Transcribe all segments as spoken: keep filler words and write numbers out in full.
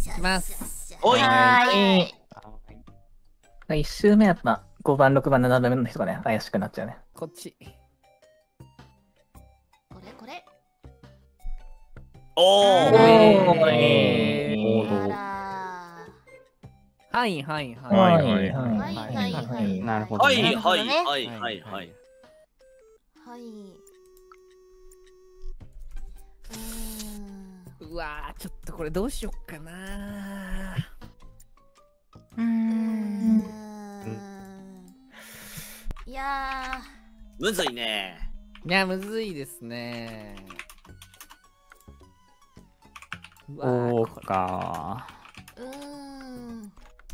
しゃいきますおい。 はーい。 一周目やっぱごばん、ろくばん、ななばんめの人がね、怪しくなっちゃうね。 こっち。 これこれ。 おー。 えーあらはいはいはい。 はいー。はいはいはい。 なるほどはいね。 はいなるほどねはいはいはい。 はい。うーん。 うわー、ちょっとこれどうしよっかなうーうーんん。 いやむずいね。 ー。いや、むずいですね。うわーそうこれか。 ー、うーん。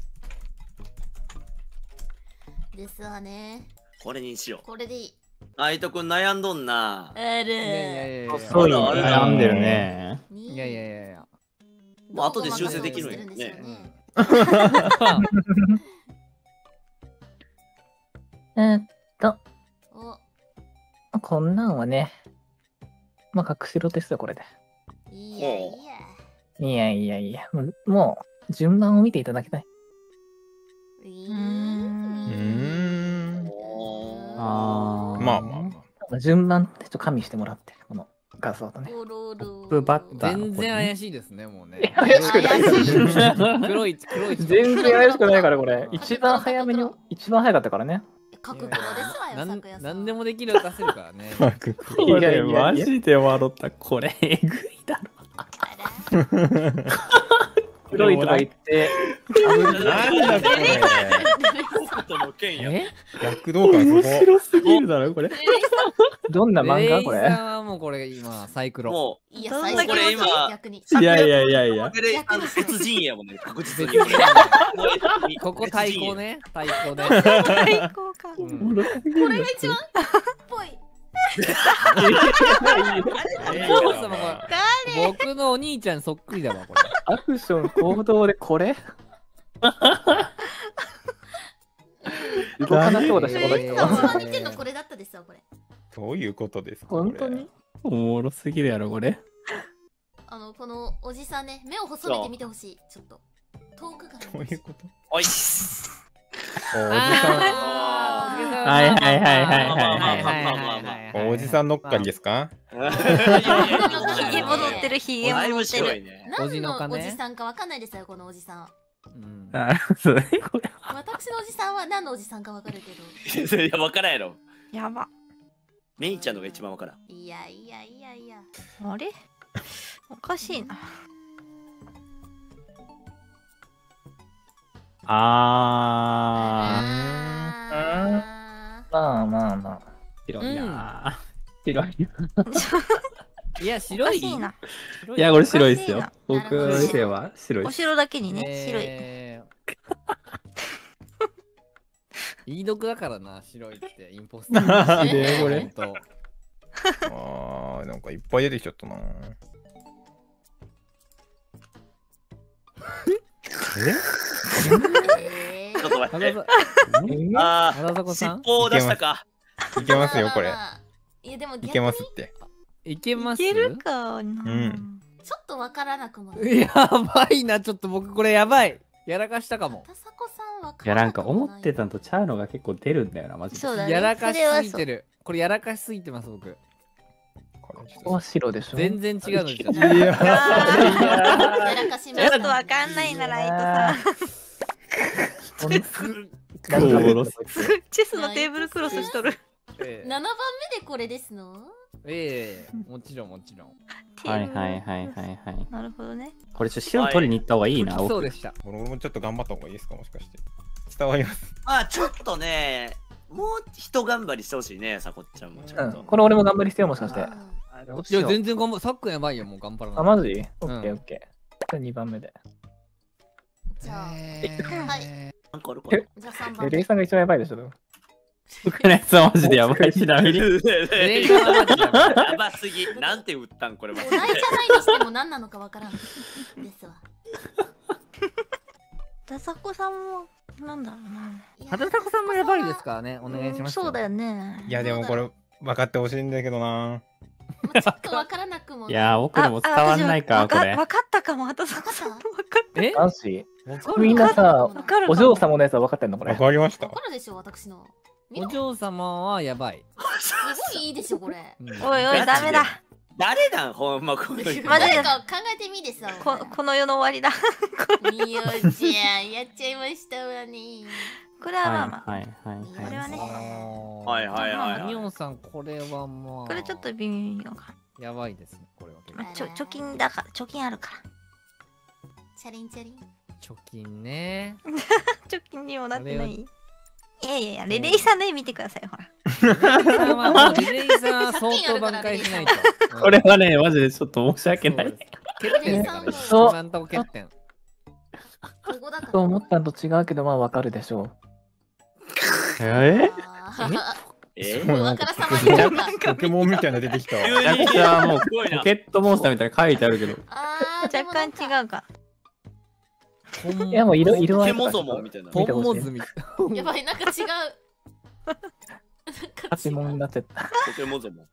ですわね。 これにしよう。 これでいい。 あいとくん悩んどんな。 あいやいやいるやいや。 そうよあれ悩んでるね。 にいやいやいやいや。 まあ後で修正できるんやどこがそうしてるんでしょうね。 ねえーっと、 お、 こんなんはね、まあ、隠しろですよ、これで。 いやいや。 いやいやいや、もうもう順番を見ていただきたい。 うーうーん。 ん。 あーまあまあまあ。 順番ってちょっと加味してもらって、この画像とね。 トロロトップバッター全然怪しいですね、もうね。 怪しくない怪しい黒い、黒い。 全然怪しくないから、これ。一番早めに、一番早かったからね。 書く黒ですわよ、 なん咲夜さん。 なんでもできる出せるからね。 これマジで笑った。これえぐいだろ。 あら黒いとか言って、 なんだこれ。 北斗の剣や。 え躍動感面すごい。 白すぎるだろ、これ。 どんな漫画これ。 レイさんはもうこれ今、サイクロ。 もいや、 どん最初だけこれ今逆に。 いやいやいやいやう、。これあの別人やもんね、確実に。 ここ対抗ね。対抗ね。 最高か。 うんこれが一番っぽい。 お父様が僕のお兄ちゃんそっくりだわ、これ。 アクション、行動でこれ動かなそうだし、この人あは。 見てんのこれだったですわ、これ。 どういうことですか。 本当におもろすぎるやろ、これ。 あの、このおじさんね、目を細めてみてほしい。ちょっと。遠くから。 どういうこと。 おい。 おじさあーはいはいはいはいはいはいはいはいはいん。おじさん乗っかりですか。 ひげ戻ってる、ひげだいぶ戻ってる。 白いね。 おじ何ののかねおじさんかわかんないですよ、このおじさん。 うんなるほどね、これ。 私のおじさんは何のおじさんかわかるけど。 いや、わからんやろ。 やば。 メイちゃんのが一番わからん。 いやいやいやいや。 あれおかしいな。 ああまあまあまあ。 ー。白いな白い。 いや、 お白い。 かしいな。 白ー。いや、これ白いっすよおか。 僕の意見は白いおっす。 城だけにね、白い。 えー、いい毒だからな、白いって、インポスター。 なんでこれほんとああ、なんかいっぱい出てきちゃったな。 えちょっと待って。 花ああ、 花迫さん尻尾を出したか。 いけますよ、これ。 いやでも逆にいけますって。 いけますいけるかな。 んちょっとわからなくもない。 やばいな、ちょっと僕これやばい。やらかしたかも。 たさこさんわかいや、 らなんか思ってたのとちゃうのが結構出るんだよな、マジで。 そうだね。 やらかしそれはそう。 すぎてる。これやらかしすぎてます、僕。 これちょっここは白でしょ。 全然違うのじゃん。 といやあーやらかしまちょっとした。 わかんないな、ライトさん。 ほんおもろすチェスのテーブルクロスしとる。 えななばんめでこれですの？ えええもちろんもちろん。 はいはいはいはいはい。 なるほどね。 これちょっと白取りに行った方がいいな、僕。 そうでした。 俺もちょっと頑張った方がいいですか、もしかして。伝わります。 まあ、ちょっとね、もう一頑張りしてほしいね、さこっちゃんもちょうん。 っと。 これ俺も頑張りしてよ、もしかして。どうしいや、 よう全然頑張る。さっくんやばいよ、もう頑張らあ、 ない。 マジオッケーオッケー。じゃあにばんめで。 じゃあ、 えーはいなんかあるかな。 じゃあさんばんえ、レめイ。さんが一番やばいでしょ。 僕のやつはマジでやばい、ちなみに。 レイさんはマジやばいやばすぎ。なんて打ったんこれマジでお題じゃないにしても何なのかわからん。ですわ。 ダサコさんも、なんだろうな。 いや畑迫さんもやばいですからね。お願いします。 そうだよね。 いや、でもこれ、分かってほしいんだけどな。 もうちょっとわからなくもない。 いやー、僕でも伝わんないか、これ。 わかったたかも、あとさこさん分かっえマジわかるみんなさ、 わかるかもお嬢様のやつは分かってんのこれわ。かりましたわ。かるでしょ私の。見おろ嬢様はやばい。 すごいいいでしょこれ。 うんた。おいおい、ダメだ。 誰なんほんまこの人。 マジで誰か考えてみてさ。 ここの世の終わりだ。 みよちゃんやっちゃいましたわね。 これはまあまあ。 はいはいはいこれはねはいはいはいはいニオンさん、これはまあ。 これちょっと微妙かやばいですね、これは結構。 な。ちょ貯金だから、貯金あるから。 チャリンチャリン。 貯金ね。 貯金にもなってなあれい。いやいやいや、レレイさんの絵見てください、ほら。 リレイさんはもうリレイさんは相当挽回しないと。 これはね、マジでちょっと申し訳ない。 欠点だからね。 そう今んとこ欠点。 ここだから。 と思ったのと違うけど、まあ分かるでしょう。 えあーえもうなんかわからさまになるか。 ポケモンみたいなの出てきたわ。 急めちゃにくちゃもうすごいなポケットモンスターみたいなの書いてあるけど。 あー若干違うか。 ポンいやもう色色合いポケモとかゾモンみたいな。 ポンモズミ。 やばい、なんか違う。なんかパチモンに違う。 なっちゃった。 ポケモゾモン。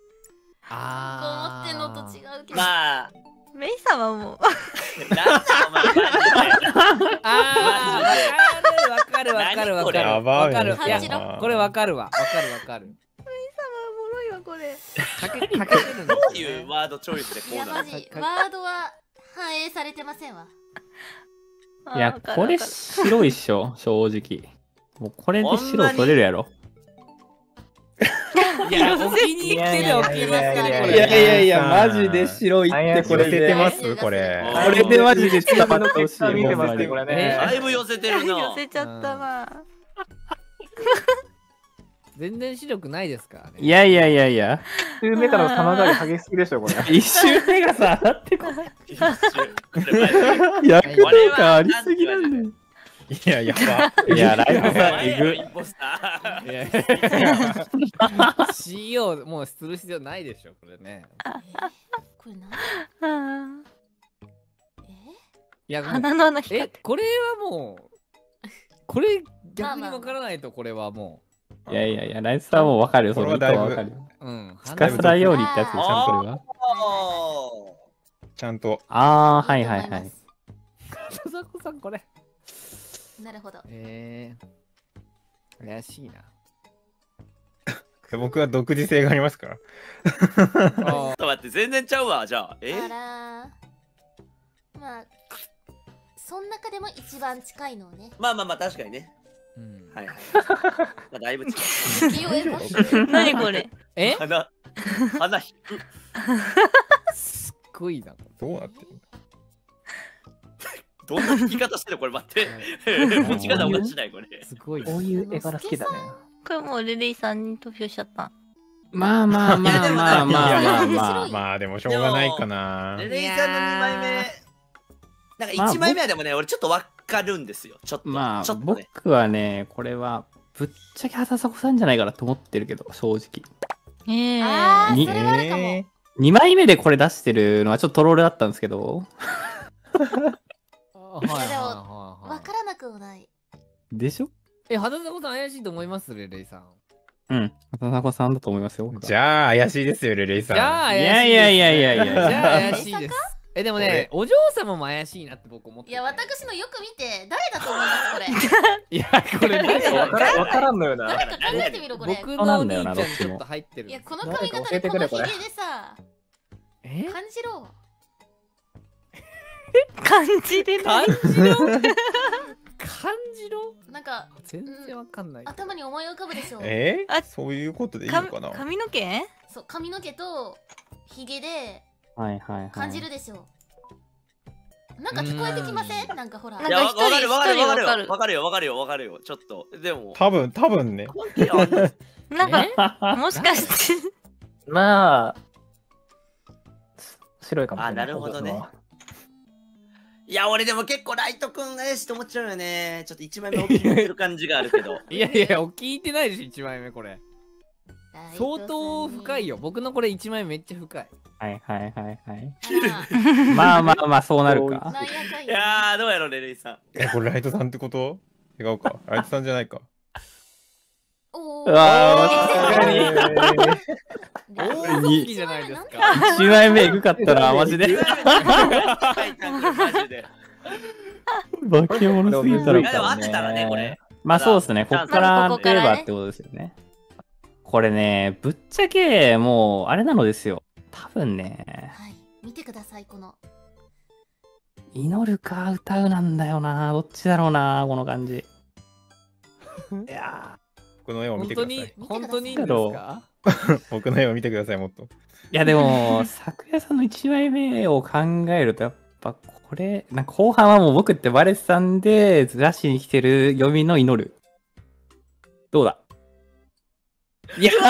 あ思ってんのと違うけど。 まあ、 メイさんはもう、 なんだお前マジで。 あー、わかるわかるわかるわかる。 やばいねわかる。い感じろや、これわかるわ。わかるわかる。 おもろいわ、これ。 かけ、かけてるんだどういうワードチョイスでこいうや、 なのマジ、ワードは反映されてませんわ。 いや、 あーわかるこれわかる白いっしょ、正直。もうこれで白取れるやろ。 いや、お気に入ってるお気に入ってるこいやいやれ。 いやいやいや、マジで白いってこ寄せれで。 てますこれ。 これでマジで伝わってほしい。 見てますね、これほんまにね。 だいぶ寄せてるな寄。せちゃったな。 全然白くないですからね。 いやいやいやいや。 一周目からの様変わり激しすぎでしょ、これ。 一周目がさ、だってこれ。 一瞬これマジで躍動感ありすぎなんだよ。 いや、やば。 いや、ライブさん、 前えぐ。 やろインポスター。 いやいや シーイーオー もうする必要ないでしょ、これね。 これ何あえいや、もう鼻の穴光っえて、 これはもう、これ逆にわからないと、これはもいやいやいや、ライブさんもわかるよ、その意図はわかるよ。 う。うん。 スカスラよりってやつでしょ、 あーこれは。 おちゃんと。 あー、はいはいはい。 佐々子さん、これ。 なるほど。 えー、怪しいな。 僕は独自性がありますから。 あちょっと待って、全然ちゃうわ、じゃあ。えあらーまあ、その中でも一番近いのをね。 まあまあまあ、確かにね。 うんはいはい。まあ、だいぶ違う。 浮世絵か何これ。 え鼻、鼻引く。 すっごいな。 どうなってるどんな引き方してるこれ待って。持ち方おかしないこれ。 すごい。 こういう絵柄好きだね。 これもうレレイさんに投票しちゃった。 まあまあまあまあまあまあまあ。 まあでもしょうがないかな。 レレイさんのにまいめ。なんかいちまいめはでもね、俺ちょっとわかるんですよ。ちょっと。 まあ、 ちょっとね。 僕はね、これは、ぶっちゃけ畑迫さんじゃないかなと思ってるけど、正直。 ええあー、 にそれはあるかも。 えにまいめでこれ出してるのはちょっとトロールだったんですけど、 はいはいはいはい。 わからなくもない。 でしょえ、肌迫さん怪しいと思いますレレイさん。 うん。畑迫さんだと思いますよ。 じゃあ怪しいですよ、レレイさん。 じゃあい怪しいです。 やいやいやいやいやじゃあ怪しいです。え、でもね、お嬢様も怪しいなって僕思ってて。 いや、私のよく見て、誰だと思いますこれ。 いや、これ誰だわからわからんのよな。 誰か考えてみろこれ。 僕のお兄ちゃんちょっと入ってる。 いや、この髪型誰でか教えてくれこのヒゲでさ、 え感じろ。 感じれない。 感じろ感じろなんか、 全然わかんない。 頭に思い浮かぶでしょ。 えーあそういうことでいいのかかな。 髪の毛そう、髪の毛とヒゲではいはいはい。 感じるでしょ。なんか聞こえてきませんなんかほら。 いや、わなんか一人わかるわかるわかる一人わかるよ。わかるよわかるよわかるよ。ちょっと。でも。 多分、多分ね。 いやなんか、もしかして。 まあ、白いかもしれない。 あなるほどねいや、俺でも結構ライトくん怪しいと思っちゃうよね。ちょっといちまいめ大きくなってる感じがあるけど。 いやいや、聞いてないでしょ、いちまいめこれ。相当深いよ。僕のこれいちまいめめっちゃ深い。 はいはいはいはい。 あまあまあまあ、そうなるらか。 なんやかんいや。 やー、どうやろ、レレイさん。 え、これライトさんってこと違うか。ライトさんじゃないか。 おうわー、さすがに。 大好きじゃないですか。 いちまいめエグかったな、マジで。 マジで。 化け物すぎたらいやでも合ってたらねこれ。 まあそうですね、こっからここからねといえばってことですよね。これね、ぶっちゃけもうあれなのですよ。多分ね、 はい、見てくださいこの。 祈るか歌うなんだよな。どっちだろうな、この感じ。いや僕の絵を見本当にてください。 本当にいいんですか？ 僕の絵を見てください、もっと。 いやでも、昨夜さんのいちまいめを考えると、やっぱこれ、なんか後半はもう僕ってバレスさんでずらしに来てる読みの祈る。どうだ？いやすごい。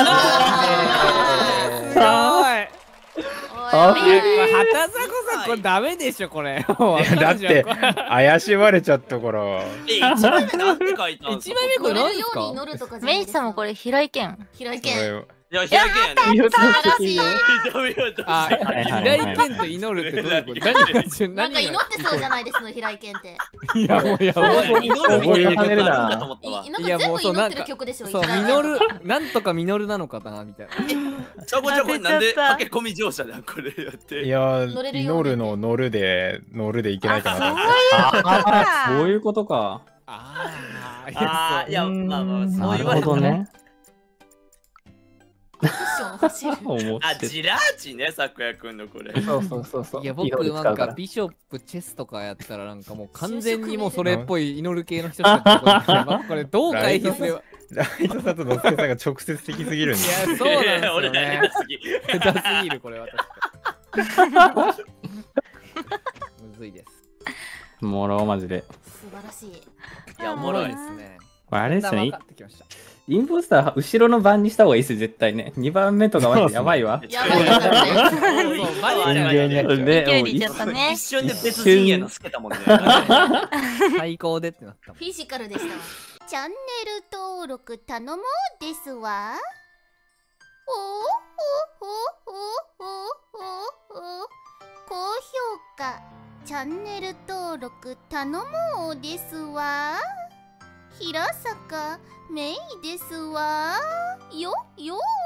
あいや、これ畑迫さん、これダメでしょ、これ。もういやだって怪しまれちゃったから。 え、一枚目なんて書いたん一枚目これ乗れる何ですか？ ように祈るとかじゃないメイですか。 さんもこれ平井堅。 平井これ堅。 いや、開けやね。 やった素晴らしい。 あ、 はいはい平井堅と祈るってどういうこと？何がなんか祈ってそうじゃないですの平井堅って。 いや、もうやばい。 祈るみたいな曲あるんだと思ったわい。なんか全部祈ってる曲でしょ。 そう、 平井実堅る、なんとか実るなのかな、みたいな。 ちょこちょこなんで駆け込み乗車だこれやって。 いや乗れるように祈るの乗るで乗るでいけないかなと思って。 あそういうことか。 あああ、いや、まあまあ、そうなる言われたら。 ほどね。 クッション走る。 あ、 思ってジラーチね、さくやくんのこれ。 そうそうそうそう。 いや、僕祈るなん使うらかビショップ、チェスとかやったらなんかもう完全にもうそれっぽい祈る系の人しか出てこないこれどう回避すれば。 ライトさんとノスケさんが直接的すぎるんいで。 や、そうなんです俺よねら。下手すぎ。 下手すぎる、これは確かに。むずいです。 もろマジで。 素晴らしい。 いや、おもろいで。すね。 これあれですねだんだん分か。ってきました。 インポスター後ろの番にした方がいいですよ、絶対ね。にばんめとかマジでやばいわ。 やばいやつだね。 そう、マジ人間にやっちゃう。 で、 勢いもういでいっちゃったね一。瞬で別人へのつけたもんね。 最高でってなったもん。 フィジカルでしたわ。チャンネル登録頼もうですわ。おおおおおおお高評価、チャンネル登録頼もうですわ。平坂メイですわ。よよー